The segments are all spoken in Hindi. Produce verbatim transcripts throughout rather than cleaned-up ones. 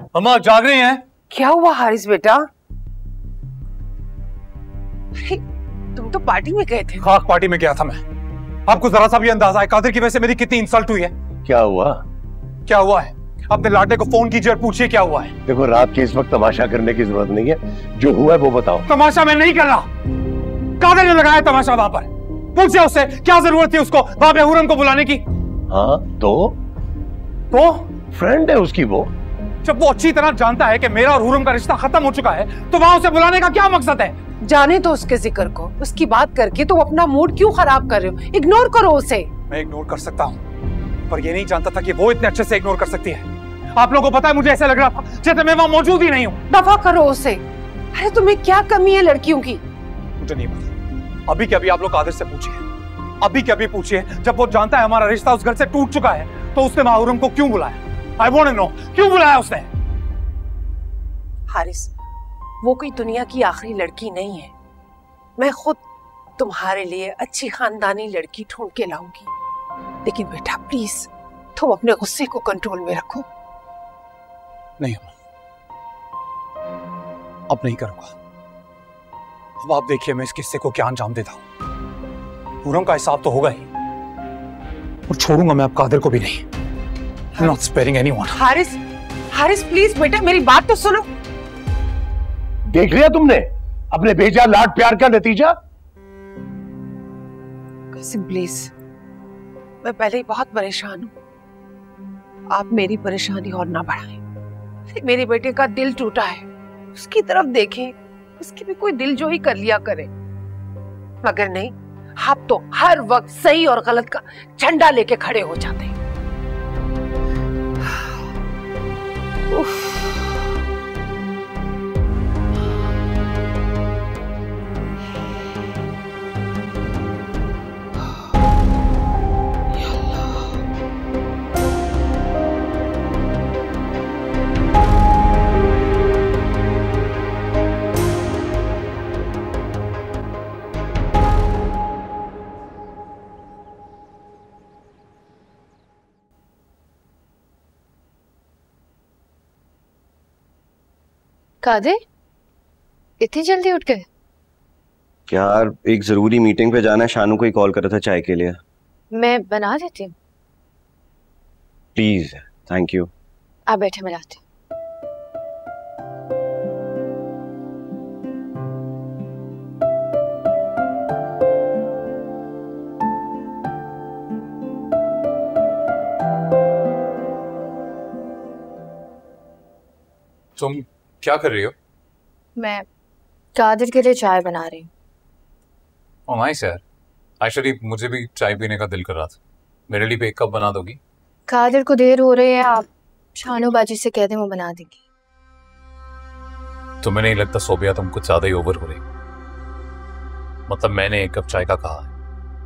अम्मा जाग रही हैं? क्या हुआ हारिस बेटा? तुम तो पार्टी में गए थे। खाक पार्टी में गया था मैं। आपको जरा सा भी अंदाजा है कादिर की वजह से मेरी कितनी इंसल्ट हुई है? क्या हुआ? क्या हुआ है? अपने लाटे को फोन कीजिए और पूछिए क्या हुआ है। देखो रात के इस वक्त तमाशा करने की जरूरत नहीं है, जो हुआ है वो बताओ। तमाशा मैं नहीं कर रहा, कादिर ने लगाया तमाशा वहां पर। पूछिए उससे क्या जरूरत थी उसको वहां पे हुरम को बुलाने की। हाँ तो तो फ्रेंड है उसकी वो। जब वो अच्छी तरह जानता है कि मेरा और हुरम का रिश्ता खत्म हो चुका है तो वहां उसे बुलाने का क्या मकसद है? जाने तो उसके जिक्र को, उसकी बात करके तो अपना मूड क्यों खराब कर रहे हो? इग्नोर करो उसे। मैं इग्नोर कर सकता हूँ पर ये नहीं जानता था कि वो इतने अच्छे से इग्नोर कर सकती है। आप लोगों को पता है मुझे ऐसा लग रहा था जैसे मैं वहां मौजूद ही नहीं हूँ। दफा करो उसे। अरे तुम्हें क्या कमी है लड़कियों की? मुझे नहीं पता। अभी के अभी आप लोग कादिर से पूछिए, अभी के अभी पूछिए। जब वो जानता है हमारा रिश्ता उस घर से टूट चुका है तो उसने वहां हुरम को क्यों बुलाया? आई वांट टू नो क्यों बुलाया उसने? हारिस, वो कोई दुनिया की आखिरी लड़की नहीं है। मैं खुद तुम्हारे लिए अच्छी खानदानी लड़की ढूंढ के लाऊंगी। लेकिन बेटा प्लीज तुम अपने गुस्से को कंट्रोल में रखो। नहीं अम्मा, अब नहीं करूंगा। अब आप देखिए मैं इस किस्से को क्या अंजाम देता हूं। हुरम का हिसाब तो होगा ही और छोड़ूंगा मैं अब कादिर को भी नहीं। I'm not sparing anyone. Haris, Haris please बेटा मेरी बात तो सुनो। देख लिया तुमने अपने भेजा लाड प्यार का नतीजा? कासिम प्लीज, मैं पहले ही बहुत परेशान हूं। आप मेरी परेशानी और ना बढ़ाएं। मेरे बेटे का दिल टूटा है, उसकी तरफ देखें, उसकी भी कोई दिल जो ही कर लिया करे। मगर नहीं, आप तो हर वक्त सही और गलत का झंडा लेके खड़े हो जाते हैं। उफ। कादिर, इतनी जल्दी उठ गए? यार एक जरूरी मीटिंग पे जाना है, शानू को ही कॉल करा था चाय के लिए। मैं बना देती हूँ। Please, thank you. आप बैठे, मैं लाती हूँ। तुम क्या कर रही हो? मैं कादिर के लिए चाय बना रही हूँ। ओह नाइस यार। एक्चुअली मुझे भी चाय पीने का दिल कर रहा था। मेरे लिए भी एक कप बना दोगी? कादिर को देर हो रही है, आप शानू बाजी से कह दें वो बना देगी। तुम्हें नहीं लगता सोबिया तुम कुछ ज्यादा ही ओवर हो रही? मतलब मैंने एक कप चाय का कहा है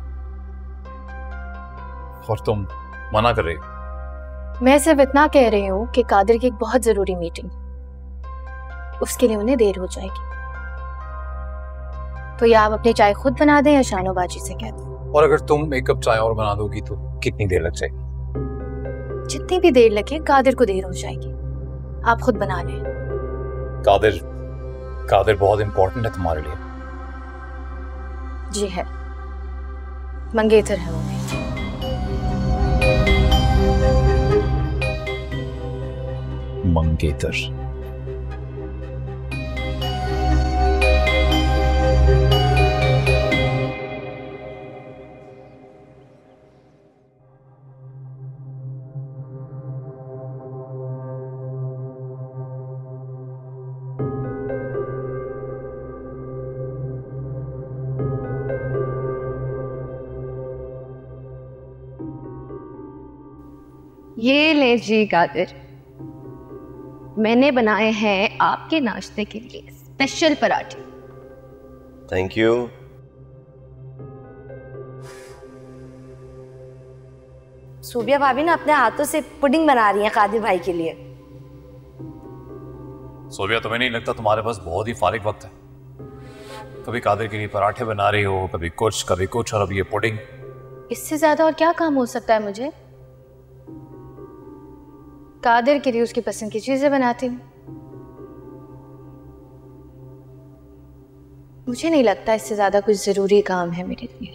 और तुम मना कर रही हो। मैं सिर्फ इतना कह रही हूँ कि कादिर की एक बहुत जरूरी मीटिंग, उसके लिए उन्हें देर हो जाएगी। तो या आप अपनी चाय खुद बना दें या शानू बाजी से कह दें। और अगर तुम एक कप चाय और बना दोगी तो कितनी देर लग जाएगी? जितनी भी देर लगे, कादिर को देर हो जाएगी। आप खुद बना लें। कादिर कादिर बहुत इंपॉर्टेंट है तुम्हारे लिए। जी है, मंगेतर है वो। मंगेतर। ये ले जी कादिर, मैंने बनाए हैं आपके नाश्ते के लिए स्पेशल पराठे। Thank you. सूबिया भाभी ना अपने हाथों से पुडिंग बना रही हैं कादिर भाई के लिए। सोबिया, तुम्हें नहीं लगता तुम्हारे पास बहुत ही फारिग वक्त है? कभी कादिर के लिए पराठे बना रही हो, कभी कुछ कभी कुछ, और अब ये पुडिंग। इससे ज्यादा और क्या काम हो सकता है मुझे? कादिर के लिए उसकी पसंद की चीजें बनाती हूँ। मुझे नहीं लगता इससे ज्यादा कुछ जरूरी काम है मेरे लिए।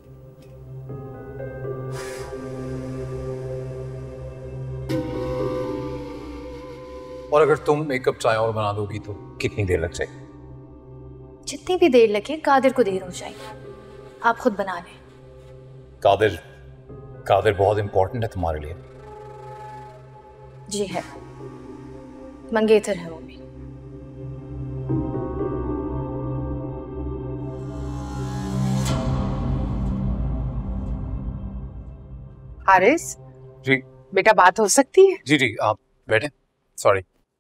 और अगर तुम एक कप चाय और बना दोगी तो कितनी देर लग जाएगी? जितनी भी देर लगे, कादिर को देर हो जाएगी। आप खुद बना लें। कादिर कादिर बहुत इंपॉर्टेंट है तुम्हारे लिए। जी है, मंगेतर है वो भी। हारिस जी बेटा, बात हो सकती है? जी जी आप बैठे। सॉरी।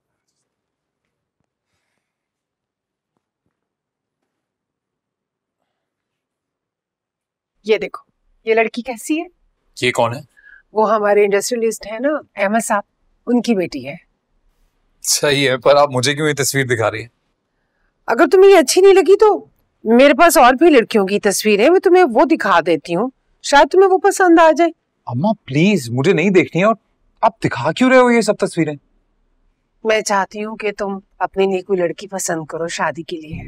ये देखो, ये लड़की कैसी है? ये कौन है? वो हमारे इंडस्ट्रियलिस्ट है ना, अहमद साहब, उनकी बेटी है। सही है, पर आप मुझे क्यों ये तस्वीर दिखा रही है? अगर तुम्हें ये अच्छी नहीं लगी तो मेरे पास और भी लड़कियों की तस्वीरें, मैं तुम्हें वो दिखा देती हूँ, शायद तुम्हें वो पसंद आ जाए। अम्मा प्लीज, मुझे नहीं देखनी है। और आप दिखा क्यों रहे हो ये सब तस्वीरें? मैं चाहती हूँ कि तुम अपने लिए कोई लड़की पसंद करो शादी के लिए।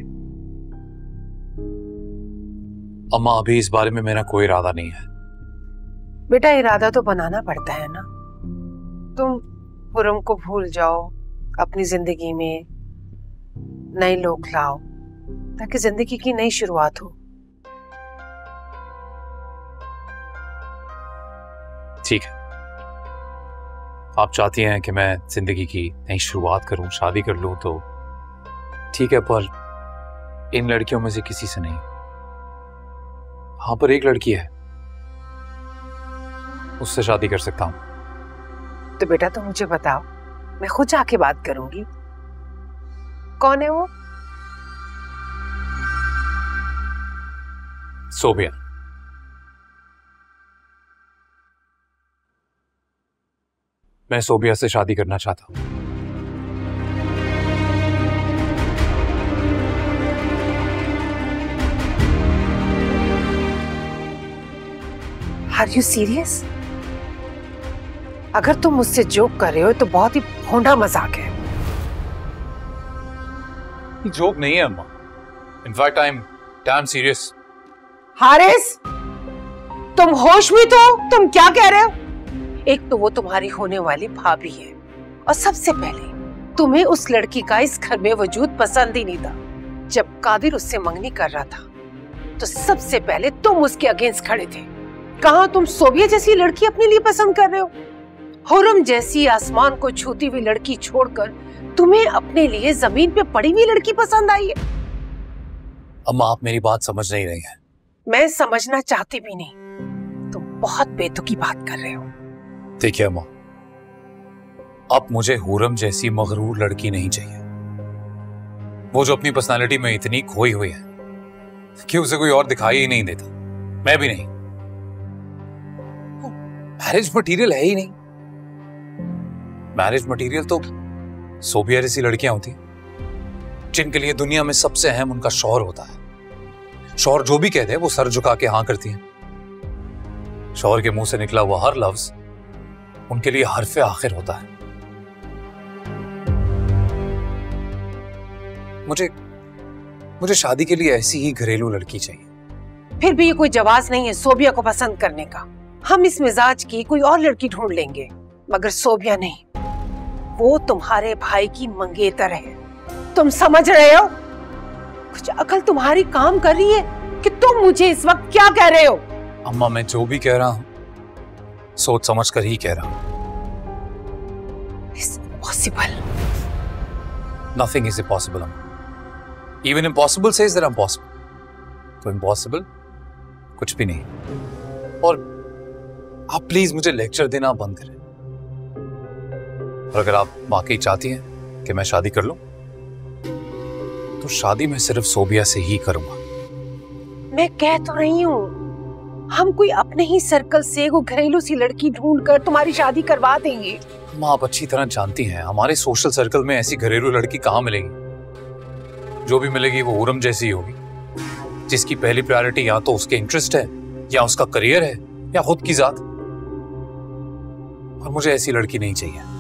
अम्मा अभी इस बारे में मेरा कोई इरादा नहीं है। बेटा, इरादा तो बनाना पड़ता है ना। तुम खुर्रम को भूल जाओ, अपनी जिंदगी में नए लोग लाओ ताकि जिंदगी की नई शुरुआत हो। ठीक है, आप चाहती हैं कि मैं जिंदगी की नई शुरुआत करूं, शादी कर लूं, तो ठीक है, पर इन लड़कियों में से किसी से नहीं। हाँ, पर एक लड़की है, उससे शादी कर सकता हूं। तो बेटा तुम मुझे बताओ, मैं खुद जाके बात करूंगी। कौन है वो? सोबिया। मैं सोबिया से शादी करना चाहता हूं। Are you serious? अगर तुम मुझसे जोक कर रहे हो तो बहुत ही भोंडा मजाक है। जोक नहीं है अम्मा, in fact I am damn serious. Haris, तुम होश में तो हो? तुम क्या कह रहे हो? एक तो वो तुम्हारी होने वाली भाभी है, और सबसे पहले तुम्हें उस लड़की का इस घर में वजूद पसंद ही नहीं था। जब कादिर उससे मंगनी कर रहा था तो सबसे पहले तुम उसके अगेंस्ट खड़े थे। कहां तुम सोबिया जैसी लड़की अपने लिए पसंद कर रहे हो? हुर्रम जैसी आसमान को छूती हुई लड़की छोड़कर तुम्हें अपने लिए जमीन पे पड़ी हुई लड़की पसंद आई है। अम्मा आप मेरी बात समझ नहीं रही हैं। मैं समझना चाहती भी नहीं, तुम बहुत बेतुकी बात कर रहे हो। देखिए अम्मा, अब मुझे हुर्रम जैसी मगरूर लड़की नहीं चाहिए, वो जो अपनी पर्सनालिटी में इतनी खोई हुई है कि उसे कोई और दिखाई ही नहीं देता। मैं भी नहीं, मैरिज मटेरियल है ही नहीं। मैरिज मटेरियल तो सोबिया जैसी लड़कियां होती जिनके लिए दुनिया में सबसे अहम उनका शौहर होता है। शौहर जो भी कहते हैं वो सर झुका के हाँ करती हैं। शौहर के मुंह से निकला हुआ हर लफ्ज उनके लिए हरफे आखिर होता है। मुझे मुझे शादी के लिए ऐसी ही घरेलू लड़की चाहिए। फिर भी ये कोई जवाब नहीं है सोबिया को पसंद करने का। हम इस मिजाज की कोई और लड़की ढूंढ लेंगे, मगर सोबिया नहीं। वो तुम्हारे भाई की मंगेतर है, तुम समझ रहे हो? कुछ अकल तुम्हारी काम कर रही है कि तुम मुझे इस वक्त क्या कह रहे हो? अम्मा मैं जो भी कह रहा हूं सोच समझ कर ही कह रहा हूं। It's impossible. Nothing is impossible, अम्मा। Even impossible says that I'm possible. तो impossible कुछ भी नहीं। और आप प्लीज मुझे लेक्चर देना बंद करें। और अगर आप वाकई चाहती हैं कि मैं शादी कर लूं, तो शादी मैं सिर्फ सोबिया से ही करूंगा। मैं कह तो रही हूँ, हम कोई अपने ही सर्कल से वो घरेलू सी लड़की ढूंढकर तुम्हारी शादी करवा देंगे। हम आप अच्छी तरह जानती हैं हमारे सोशल सर्कल में ऐसी घरेलू लड़की कहाँ मिलेगी। जो भी मिलेगी वो हुर्रम जैसी होगी, जिसकी पहली प्रायोरिटी या तो उसके इंटरेस्ट है, या उसका करियर है, या खुद की जात। और मुझे ऐसी लड़की नहीं चाहिए।